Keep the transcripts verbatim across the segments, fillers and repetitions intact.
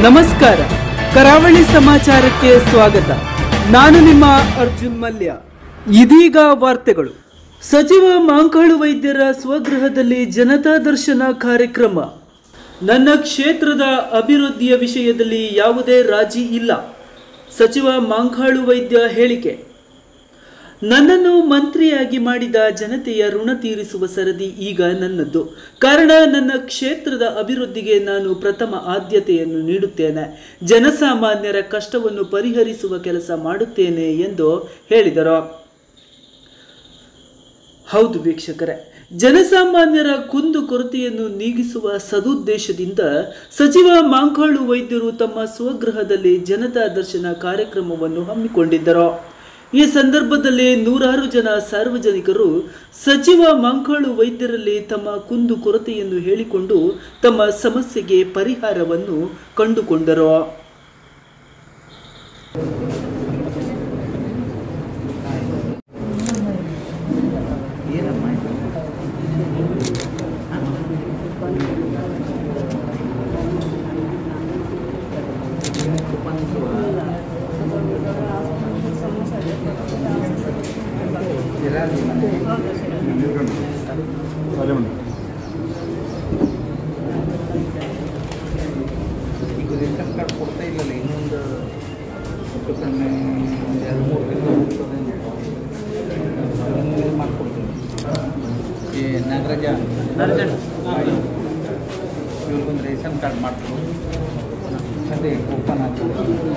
ನಮಸ್ಕಾರ, ಕರಾವಳಿ ಸಮಾಚಾರಕ್ಕೆ ಸ್ವಾಗತ. ನಾನು ನಿಮ್ಮ ಅರ್ಜುನ್ ಮಲ್ಯ. ಇದೀಗ ವಾರ್ತೆಗಳು. ಸಚಿವ ಮಾಂಕಾಳು ವೈದ್ಯರ ಸ್ವಗೃಹದಲ್ಲಿ ಜನತಾ ದರ್ಶನ ಕಾರ್ಯಕ್ರಮ. ನನ್ನ ಕ್ಷೇತ್ರದ ಅಭಿವೃದ್ಧಿಯ ವಿಷಯದಲ್ಲಿ ಯಾವುದೇ ರಾಜಿ ಇಲ್ಲ, ಸಚಿವ ಮಾಂಕಾಳು ವೈದ್ಯ ಹೇಳಿಕೆ. ನನ್ನನ್ನು ಮಂತ್ರಿಯಾಗಿ ಮಾಡಿದ ಜನತೆಯ ಋಣ ತೀರಿಸುವ ಸರದಿ ಈಗ ನನ್ನದ್ದು. ಕಾರಣ, ನನ್ನ ಕ್ಷೇತ್ರದ ಅಭಿವೃದ್ಧಿಗೆ ನಾನು ಪ್ರಥಮ ಆದ್ಯತೆಯನ್ನು ನೀಡುತ್ತೇನೆ. ಜನಸಾಮಾನ್ಯರ ಕಷ್ಟವನ್ನು ಪರಿಹರಿಸುವ ಕೆಲಸ ಮಾಡುತ್ತೇನೆ ಎಂದು ಹೇಳಿದರು. ಹೌದು ವೀಕ್ಷಕರೇ, ಜನಸಾಮಾನ್ಯರ ಕುಂದು ಕೊರತೆಯನ್ನು ನೀಗಿಸುವ ಸದುದ್ದೇಶದಿಂದ ಸಚಿವ ಮಾಂಕಾಳು ವೈದ್ಯರು ತಮ್ಮ ಸ್ವಗೃಹದಲ್ಲಿ ಜನತಾ ದರ್ಶನ ಕಾರ್ಯಕ್ರಮವನ್ನು ಹಮ್ಮಿಕೊಂಡಿದ್ದರು. ಈ ಸಂದರ್ಭದಲ್ಲಿ ನೂರಾರು ಜನ ಸಾರ್ವಜನಿಕರು ಸಚಿವ ಮಾಂಕಾಳು ವೈದ್ಯರಲ್ಲಿ ತಮ್ಮ ಕುಂದು ಕೊರತೆಯನ್ನು ಹೇಳಿಕೊಂಡು ತಮ್ಮ ಸಮಸ್ಯೆಗೆ ಪರಿಹಾರವನ್ನು ಕಂಡುಕೊಂಡರು. ಈಗ ರೇಷನ್ ಕಾರ್ಡ್ ಕೊಡ್ತಾ ಇಲ್ಲಲ್ಲ, ಇನ್ನೊಂದು ಸೊನ್ನೆ ಒಂದು ಎರಡು ಮೂರು ತಿಂಗಳು ಹೋಗ್ತದೆ ಮಾಡ್ಕೊಡ್ತೀನಿ. ಈ ನಾಗರಾಜ ಇವ್ರಿಗೊಂದು ರೇಷನ್ ಕಾರ್ಡ್ ಮಾಡ್ತೀನಿ, ಅದೇ ಓಪನ್ ಆಗ್ತದೆ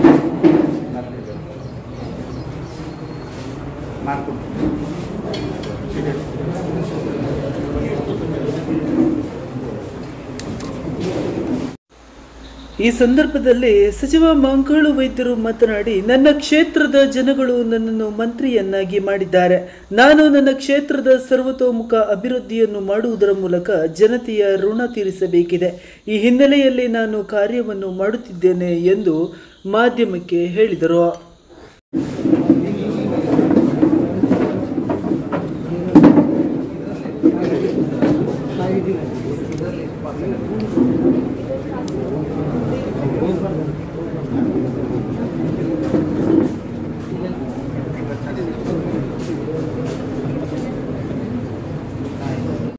ಮಾಡ್ಕೊಡ್ತೀನಿ. ಈ ಸಂದರ್ಭದಲ್ಲಿ ಸಚಿವ ಮಾಂಕಾಳು ವೈದ್ಯರು ಮಾತನಾಡಿ, ನನ್ನ ಕ್ಷೇತ್ರದ ಜನಗಳು ನನ್ನನ್ನು ಮಂತ್ರಿಯನ್ನಾಗಿ ಮಾಡಿದ್ದಾರೆ. ನಾನು ನನ್ನ ಕ್ಷೇತ್ರದ ಸರ್ವತೋಮುಖ ಅಭಿವೃದ್ಧಿಯನ್ನು ಮಾಡುವುದರ ಮೂಲಕ ಜನತೆಯ ಋಣ ತೀರಿಸಬೇಕಿದೆ. ಈ ಹಿನ್ನೆಲೆಯಲ್ಲಿ ನಾನು ಕಾರ್ಯವನ್ನು ಮಾಡುತ್ತಿದ್ದೇನೆ ಎಂದು ಮಾಧ್ಯಮಕ್ಕೆ ಹೇಳಿದರು.